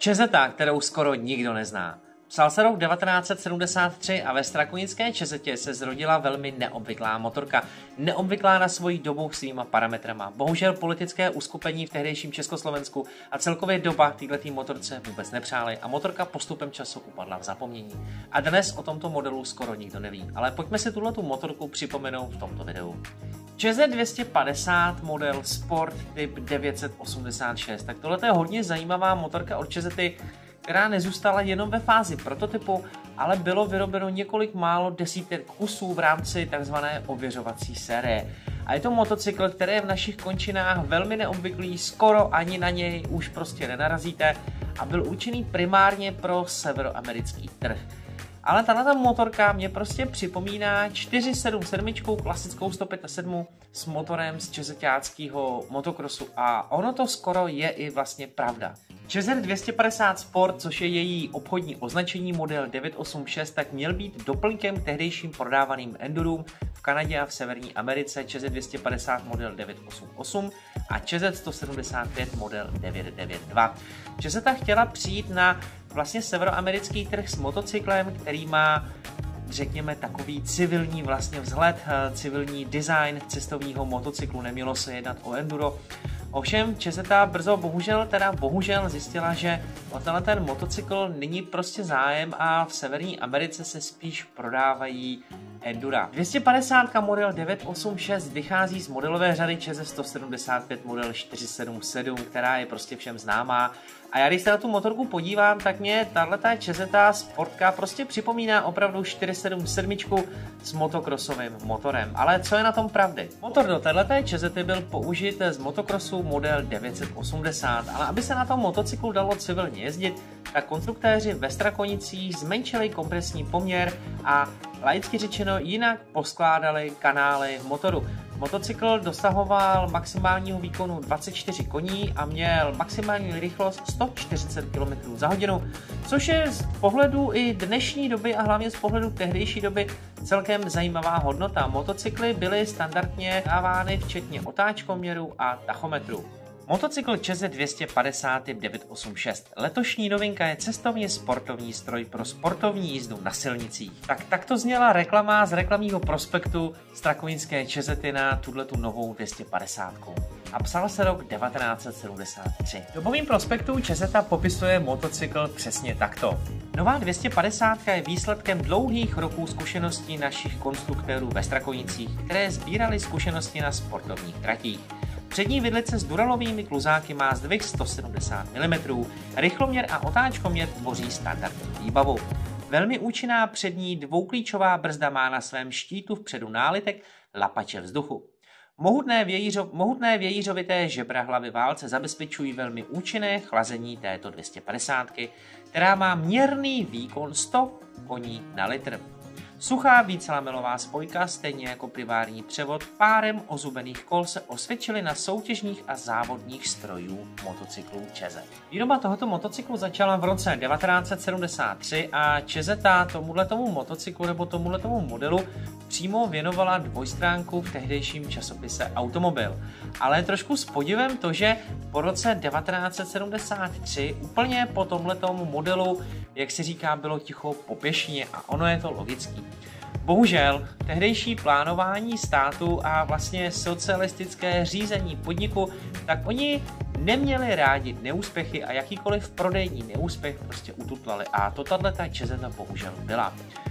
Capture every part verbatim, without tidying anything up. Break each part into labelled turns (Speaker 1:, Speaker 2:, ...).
Speaker 1: Čezeta, kterou skoro nikdo nezná. Psal se rok devatenáct set sedmdesát tři a ve strakonické Čezetě se zrodila velmi neobvyklá motorka. Neobvyklá na svoji dobu svýma parametrama. Bohužel politické uskupení v tehdejším Československu a celkově doba této motorce vůbec nepřáli a motorka postupem času upadla v zapomnění. A dnes o tomto modelu skoro nikdo neví, ale pojďme si tuhletu motorku připomenout v tomto videu. Čeze dvě stě padesát model Sport typ devět set osmdesát šest. Tak tohle je hodně zajímavá motorka od Čezety, která nezůstala jenom ve fázi prototypu, ale bylo vyrobeno několik málo desítek kusů v rámci tzv. Ověřovací série. A je to motocykl, který je v našich končinách velmi neobvyklý, skoro ani na něj už prostě nenarazíte a byl určený primárně pro severoamerický trh. Ale tato motorka mě prostě připomíná čtyři sedm sedm, klasickou sto sedm pět s motorem z čezeťáckého motokrosu a ono to skoro je i vlastně pravda. Čezer dvě stě padesát Sport, což je její obchodní označení model devět osm šest, tak měl být doplňkem k tehdejším prodávaným endurům v Kanadě a v Severní Americe Čezer dvě stě padesát model devět osm osm a Čezer sto sedmdesát pět model devět devět dva. Čezeta chtěla přijít na vlastně severoamerický trh s motocyklem, který má, řekněme, takový civilní vlastně vzhled, civilní design cestovního motocyklu, nemělo se jednat o enduro. Ovšem Čezeta brzo bohužel teda bohužel zjistila, že o tenhle ten motocykl není prostě zájem a v Severní Americe se spíš prodávají endura. dvě stě padesát model devět osm šest vychází z modelové řady Čeze sto sedmdesát pět model čtyři sedm sedm, která je prostě všem známá. A já když se na tu motorku podívám, tak mě tato Čezeta Sportka prostě připomíná opravdu čtyři sedm sedm s motokrosovým motorem. Ale co je na tom pravdy? Motor do této Čezety byl použit z motokrosu model devět set osmdesát, ale aby se na tom motocyklu dalo civilně jezdit, tak konstruktéři ve Strakonicích zmenšili kompresní poměr a laicky řečeno jinak poskládali kanály motoru. Motocykl dosahoval maximálního výkonu dvacet čtyři koní a měl maximální rychlost sto čtyřicet kilometrů za hodinu, což je z pohledu i dnešní doby a hlavně z pohledu tehdejší doby celkem zajímavá hodnota. Motocykly byly standardně dávány včetně otáčkoměru a tachometru. Motocykl Čeze dvě stě padesát typ devět osm šest. Letošní novinka je cestovně sportovní stroj pro sportovní jízdu na silnicích. Tak takto zněla reklama z reklamního prospektu Strakoninské Čezety na tuhletu novou dvě stě padesát. A psal se rok devatenáct set sedmdesát tři. V dobovým prospektu Čezeta popisuje motocykl přesně takto. Nová dvě stě padesát je výsledkem dlouhých roků zkušeností našich konstruktérů ve Strakonicích, které sbírali zkušenosti na sportovních tratích. Přední vidlice s duralovými kluzáky má zdvih sto sedmdesát milimetrů, rychloměr a otáčkoměr tvoří standardní výbavu. Velmi účinná přední dvouklíčová brzda má na svém štítu vpředu nálitek lapače vzduchu. Mohutné, vějířo, mohutné vějířovité žebra hlavy válce zabezpečují velmi účinné chlazení této dvě stě padesát, která má měrný výkon sto koní na litr. Suchá vícelamelová spojka, stejně jako privární převod párem ozubených kol se osvědčily na soutěžních a závodních strojů motocyklů Čeze. Výroba tohoto motocyklu začala v roce devatenáct set sedmdesát tři a Čezeta tomuhletomu motocyklu nebo tomuhletomu modelu přímo věnovala dvojstránku v tehdejším časopise Automobil. Ale trošku s podivem to, že po roce devatenáct set sedmdesát tři úplně po tomhletomu modelu, jak se říká, bylo ticho po pěšině a ono je to logický. Bohužel, tehdejší plánování státu a vlastně socialistické řízení podniku, tak oni neměli rádi neúspěchy a jakýkoliv prodejní neúspěch prostě ututlali a to tato Čezeta bohužel byla.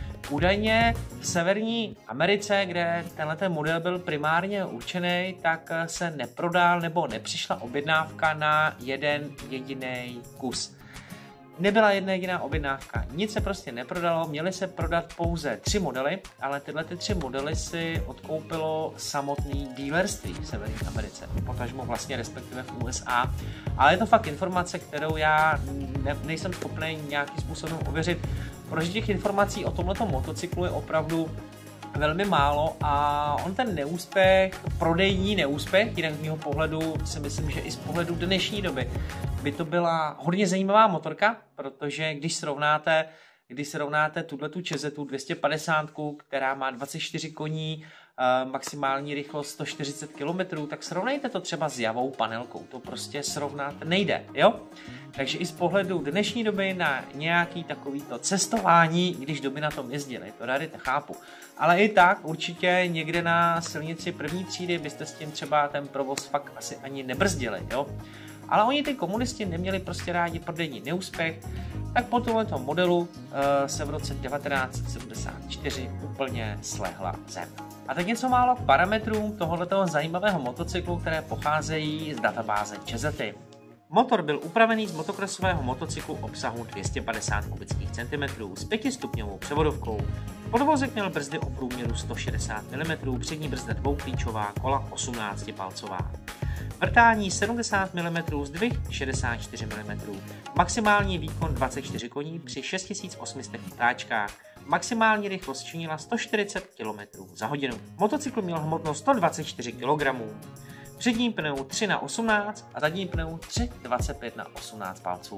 Speaker 1: Údajně v Severní Americe, kde tenhle model byl primárně určený, tak se neprodal nebo nepřišla objednávka na jeden jediný kus. Nebyla jedna jediná objednávka, nic se prostě neprodalo, měly se prodat pouze tři modely, ale tyhle ty tři modely si odkoupilo samotný dealerství v Severní Americe, potažmo vlastně respektive v U S A, ale je to fakt informace, kterou já ne, nejsem schopný nějakým způsobem ověřit, protože těch informací o tomhletom motocyklu je opravdu velmi málo a on ten neúspěch, prodejní neúspěch, jinak z mého pohledu si myslím, že i z pohledu dnešní doby by to byla hodně zajímavá motorka, protože když srovnáte, když srovnáte tuhletu Čezetu dvě stě padesát, která má dvacet čtyři koní maximální rychlost sto čtyřicet kilometrů, tak srovnejte to třeba s javou panelkou. To prostě srovnat nejde, jo? Takže i z pohledu dnešní doby na nějaký takovýto cestování, když doby na tom jezdili, to rarita chápu. Ale i tak určitě někde na silnici první třídy byste s tím třeba ten provoz fakt asi ani nebrzdili, jo? Ale oni ty komunisti neměli prostě rádi prodejní neúspěch, tak po tomto modelu uh, se v roce devatenáct set sedmdesát čtyři úplně slehla zem. A teď něco málo k parametrům tohoto zajímavého motocyklu, které pocházejí z databáze Čezety. Motor byl upravený z motokrosového motocyklu obsahu dvě stě padesát kubických centimetrů s pětistupňovou převodovkou. Podvozek měl brzdy o průměru sto šedesát milimetrů, přední brzda dvouklíčová, kola osmnáctipalcová. Vrtání sedmdesát milimetrů, zdvih šedesát čtyři milimetrů. Maximální výkon dvacet čtyři koní při šest tisíc osm set otáčkách. Maximální rychlost činila sto čtyřicet kilometrů za hodinu. Motocykl měl hmotnost sto dvacet čtyři kilogramů. Přední pneu tři na osmnáct a zadní pneu tři dvacet pět na osmnáct palců.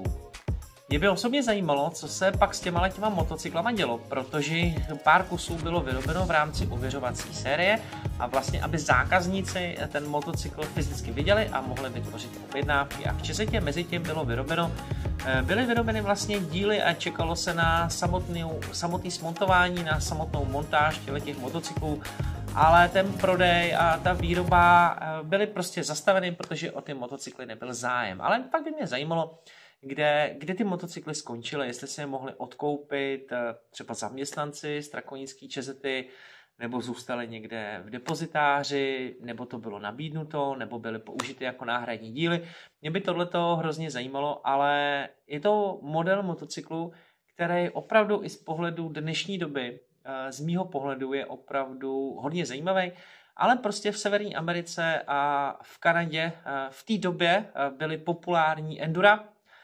Speaker 1: Mě by osobně zajímalo, co se pak s těma těma motocyklama dělo, protože pár kusů bylo vyrobeno v rámci ověřovací série a vlastně, aby zákazníci ten motocykl fyzicky viděli a mohli vytvořit objednávky. A v Čezetě mezi tím bylo vyrobeno, byly vyrobeny vlastně díly a čekalo se na samotný, samotný smontování, na samotnou montáž těch motocyklů, ale ten prodej a ta výroba byly prostě zastaveny, protože o ty motocykly nebyl zájem. Ale pak by mě zajímalo, Kde, kde ty motocykly skončily, jestli se je mohli odkoupit třeba zaměstnanci Strakonické Čezety, nebo zůstaly někde v depozitáři, nebo to bylo nabídnuto, nebo byly použity jako náhradní díly. Mě by tohleto hrozně zajímalo, ale je to model motocyklu, který opravdu i z pohledu dnešní doby, z mýho pohledu je opravdu hodně zajímavý, ale prostě v Severní Americe a v Kanadě v té době byly populární endura,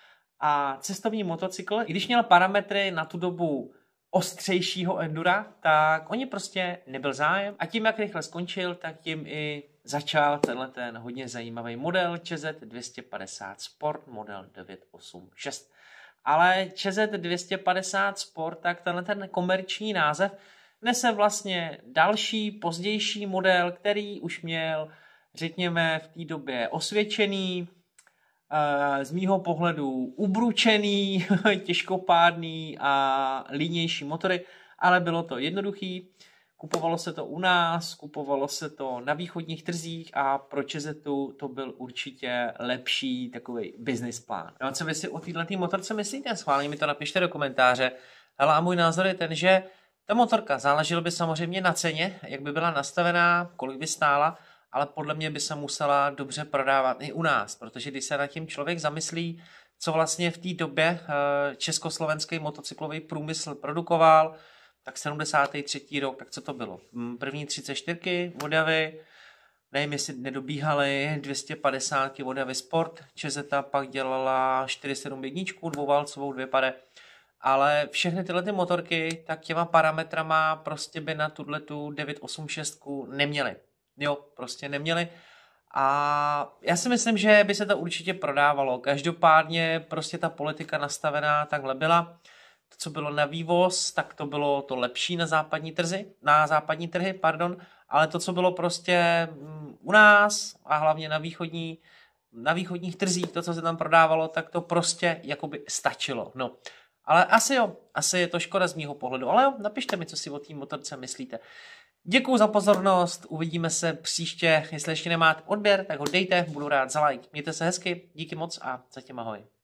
Speaker 1: a cestovní motocykl, i když měl parametry na tu dobu ostřejšího endura, tak oni prostě nebyl zájem. A tím, jak rychle skončil, tak tím i začal tenhle ten hodně zajímavý model Čezet dvě stě padesát Sport, model devět osm šest. Ale Čezet dvě stě padesát Sport, tak tenhle ten komerční název nese vlastně další, pozdější model, který už měl, řekněme, v té době osvědčený, z mýho pohledu ubručený, těžkopádný a línější motory, ale bylo to jednoduchý, kupovalo se to u nás, kupovalo se to na východních trzích a pro Čezetu to byl určitě lepší takový business plán. No a co vy si o této motorce myslíte? Schválně mi to napište do komentáře. Hele, a můj názor je ten, že ta motorka záleželo by samozřejmě na ceně, jak by byla nastavená, kolik by stála, ale podle mě by se musela dobře prodávat i u nás, protože když se nad tím člověk zamyslí, co vlastně v té době československý motocyklový průmysl produkoval, tak sedmdesátý třetí rok, tak co to bylo? První třicet čtyři Vodavy, nevím, jestli nedobíhaly dvě stě padesát Vodavy Sport, Čezeta pak dělala čtyři sedm jedna, dvouválcovou, dvě pade, ale všechny tyhle ty motorky tak těma parametrama prostě by na tuhletu devět osm šest neměly. Jo, prostě neměli. A já si myslím, že by se to určitě prodávalo. Každopádně prostě ta politika nastavená takhle byla. To, co bylo na vývoz, tak to bylo to lepší na západní trzy, na západní trhy, pardon, ale to, co bylo prostě u nás a hlavně na východní, na východních trzích, to, co se tam prodávalo, tak to prostě jakoby stačilo. No. Ale asi jo, asi je to škoda z mýho pohledu, ale jo, napište mi, co si o té motorce myslíte. Děkuju za pozornost, uvidíme se příště, jestli ještě nemáte odběr, tak ho dejte, budu rád za like. Mějte se hezky, díky moc a zatím ahoj.